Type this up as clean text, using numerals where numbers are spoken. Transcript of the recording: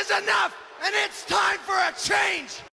is enough, and it's time for a change!